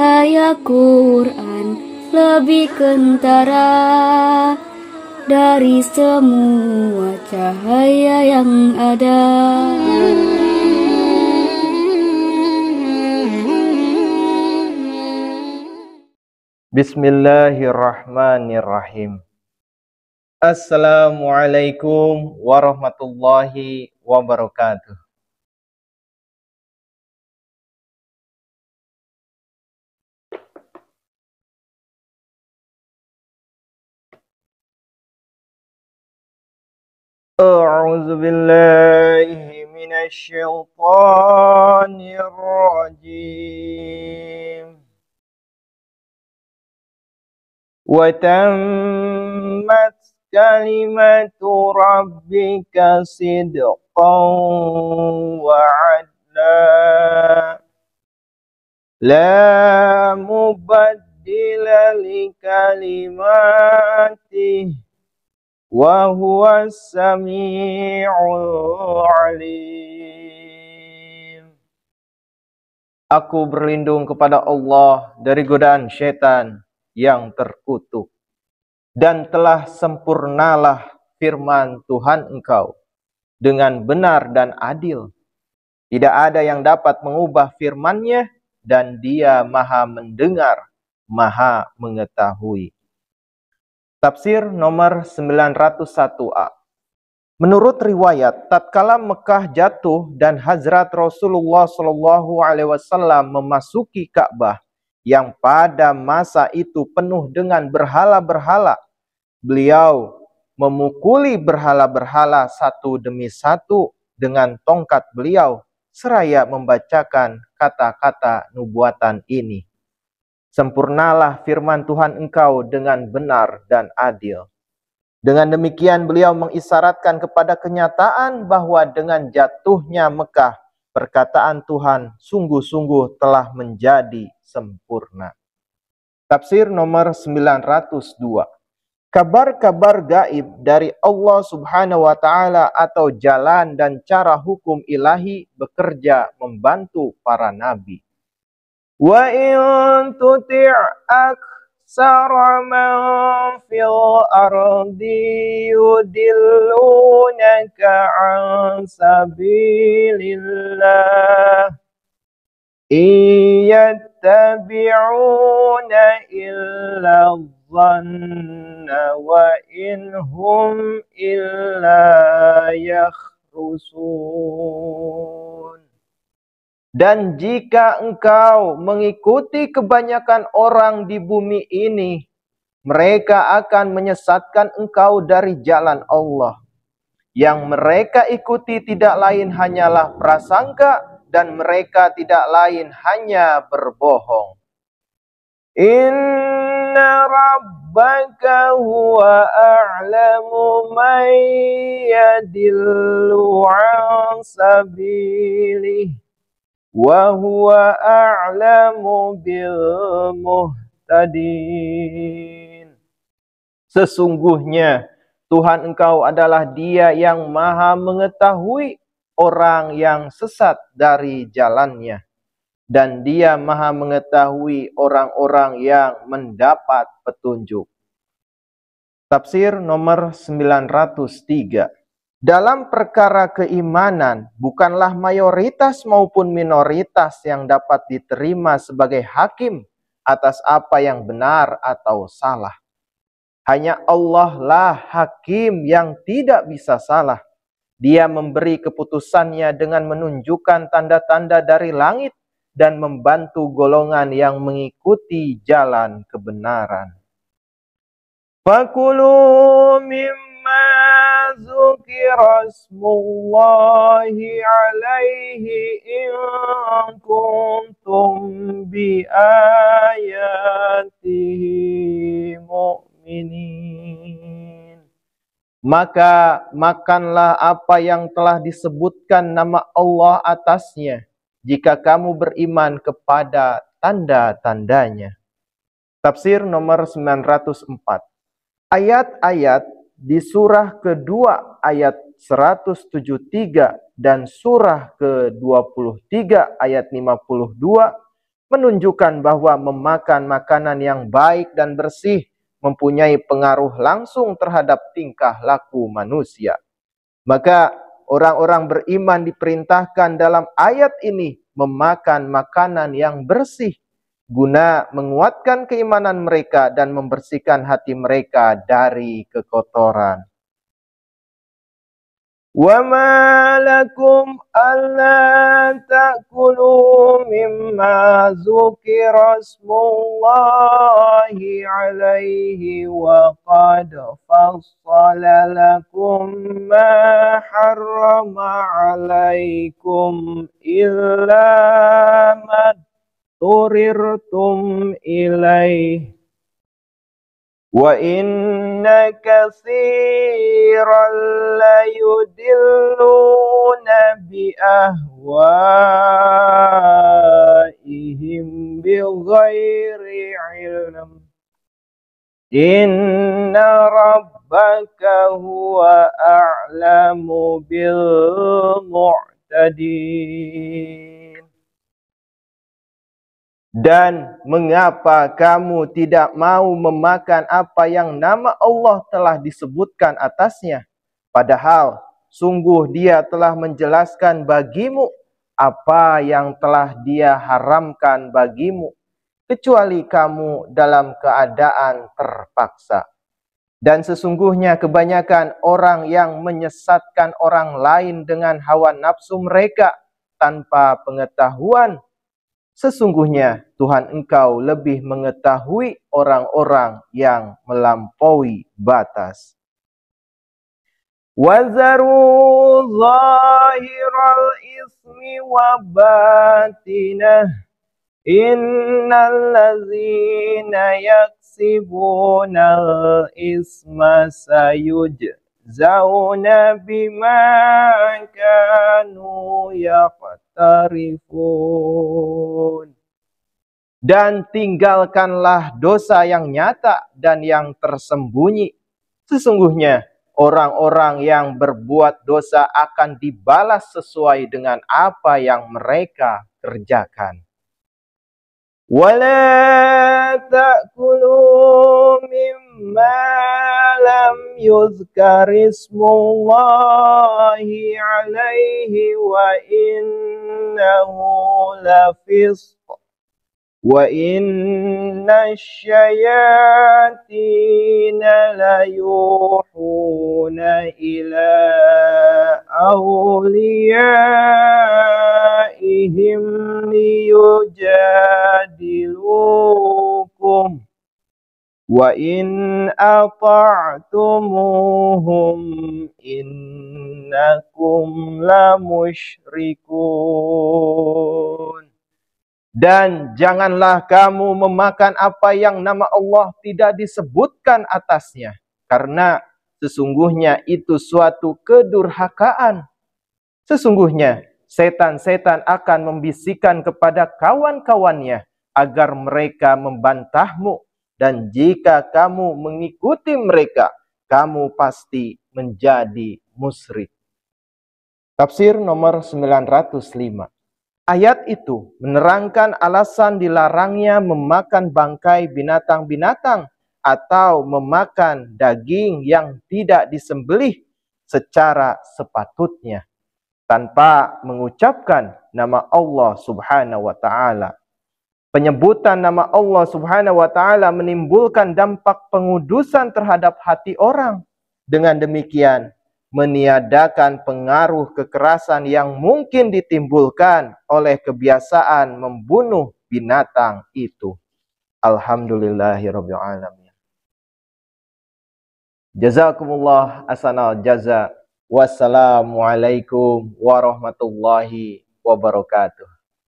cahaya Quran lebih kentara dari semua cahaya yang ada. Bismillahirrahmanirrahim. Assalamualaikum warahmatullahi wabarakatuh. A'udzu billahi minasy syaithanir rajim. Wa tammat kalimatu rabbika sidqan wa 'adla la mubaddila li kalimatih wa huwas sami'ul 'alim. Aku berlindung kepada Allah dari godaan syaitan yang terkutuk, dan telah sempurnalah firman Tuhan engkau dengan benar dan adil. Tidak ada yang dapat mengubah firman-Nya, dan Dia Maha mendengar, Maha mengetahui. Tafsir nomor 901a. Menurut riwayat, tatkala Mekah jatuh dan Hazrat Rasulullah SAW memasuki Ka'bah yang pada masa itu penuh dengan berhala-berhala, beliau memukuli berhala-berhala satu demi satu dengan tongkat beliau, seraya membacakan kata-kata nubuatan ini. Sempurnalah firman Tuhan engkau dengan benar dan adil. Dengan demikian beliau mengisyaratkan kepada kenyataan bahwa dengan jatuhnya Mekah, perkataan Tuhan sungguh-sungguh telah menjadi sempurna. Tafsir nomor 902. Kabar-kabar gaib dari Allah Subhanahu wa Ta'ala atau jalan dan cara hukum ilahi bekerja membantu para nabi. Wa in tuti' aksara man fil ardi yudillunaka an sabilillah iyattabi'una illa dhanna wa inhum illa yakhrusun. Dan jika engkau mengikuti kebanyakan orang di bumi ini, mereka akan menyesatkan engkau dari jalan Allah. Yang mereka ikuti tidak lain hanyalah prasangka, dan mereka tidak lain hanya berbohong. Inna rabbaka huwa a'lamu man yadillu an sabilihi wa huwa a'lamu bil muhtadin. Sesungguhnya Tuhan engkau adalah Dia yang Maha mengetahui orang yang sesat dari jalannya, dan Dia Maha mengetahui orang-orang yang mendapat petunjuk. Tafsir nomor 903. Dalam perkara keimanan, bukanlah mayoritas maupun minoritas yang dapat diterima sebagai hakim atas apa yang benar atau salah. Hanya Allah lah hakim yang tidak bisa salah. Dia memberi keputusannya dengan menunjukkan tanda-tanda dari langit dan membantu golongan yang mengikuti jalan kebenaran. Fakulu mimma zukira smullahi alaihi in kuntum bi ayatihi mu'minin. Maka makanlah apa yang telah disebutkan nama Allah atasnya, jika kamu beriman kepada tanda-tandanya. Tafsir nomor 904. Ayat-ayat di surah kedua ayat 173 dan surah ke-23 ayat 52 menunjukkan bahwa memakan makanan yang baik dan bersih mempunyai pengaruh langsung terhadap tingkah laku manusia. Maka orang-orang beriman diperintahkan dalam ayat ini memakan makanan yang bersih guna menguatkan keimanan mereka dan membersihkan hati mereka dari kekotoran. وَمَا لَكُمْ أَلَّا تَأْكُلُوا مِمَّا ذُكِرَ اسْمُ اللَّهِ عَلَيْهِ وَقَدْ فَصَّلَ لَكُمْ مَا حَرَّمَ عَلَيْكُمْ إِلَّا مَا اضْطُرِرْتُمْ إِلَيْهِ وَإِنَّ كَثِيرًا لَيُضِلُّونَ بِأَهْوَائِهِمْ بِغَيْرِ عِلْمٍ إِنَّ رَبَّكَ هُوَ أَعْلَمُ بِالْمُعْتَدِينَ. Dan mengapa kamu tidak mau memakan apa yang nama Allah telah disebutkan atasnya? Padahal sungguh Dia telah menjelaskan bagimu apa yang telah Dia haramkan bagimu, kecuali kamu dalam keadaan terpaksa. Dan sesungguhnya kebanyakan orang yang menyesatkan orang lain dengan hawa nafsu mereka tanpa pengetahuan. Sesungguhnya Tuhan engkau lebih mengetahui orang-orang yang melampaui batas. وَذَرُوا ظَاهِرَ الْإِثْمِ وَبَاطِنَهُ إِنَّ الَّذِينَ يَكْسِبُونَ الْإِثْمَ سَيُجْزَوْنَ بِمَا كَانُوا يَقْتَرِفُونَ. Dan tinggalkanlah dosa yang nyata dan yang tersembunyi. Sesungguhnya orang-orang yang berbuat dosa akan dibalas sesuai dengan apa yang mereka kerjakan. وَلَا تَأْكُلُوا مِمَّا لَمْ يُذْكَرِ اسْمُ اللَّهِ عَلَيْهِ وَإِنَّهُ لَفِسْقٌ وَإِنَّ الشَّيَاطِينَ لَيُوحُونَ إِلَى أَوْلِيَائِهِمْ لِيُجَادِلُوكُمْ وَإِنْ أَطَعْتُمُوهُمْ إِنَّكُمْ لَمُشْرِكُونَ. Dan janganlah kamu memakan apa yang nama Allah tidak disebutkan atasnya, karena sesungguhnya itu suatu kedurhakaan. Sesungguhnya setan-setan akan membisikkan kepada kawan-kawannya agar mereka membantahmu, dan jika kamu mengikuti mereka, kamu pasti menjadi musyrik. Tafsir nomor 905. Ayat itu menerangkan alasan dilarangnya memakan bangkai binatang-binatang atau memakan daging yang tidak disembelih secara sepatutnya tanpa mengucapkan nama Allah Subhanahu wa taala. Penyebutan nama Allah Subhanahu wa taala menimbulkan dampak pengudusan terhadap hati orang. Dengan demikian meniadakan pengaruh kekerasan yang mungkin ditimbulkan oleh kebiasaan membunuh binatang itu. Alhamdulillahirabbil alamin. Jazakumullah ahsanal jaza. Wassalamualaikum warahmatullahi wabarakatuh.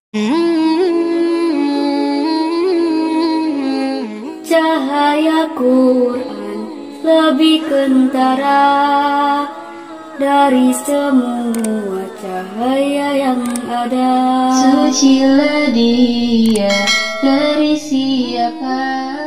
Cahaya Quran lebih kentara dari semua cahaya yang ada. Sucilah dia dari siapa